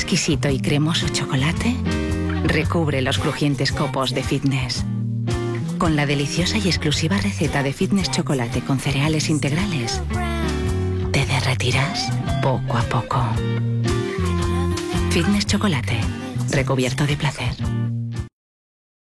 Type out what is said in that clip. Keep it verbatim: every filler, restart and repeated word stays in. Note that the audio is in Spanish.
exquisito y cremoso chocolate recubre los crujientes copos de Fitness. Con la deliciosa y exclusiva receta de Fitness chocolate con cereales integrales, te derretirás poco a poco. Fitness chocolate, recubierto de placer.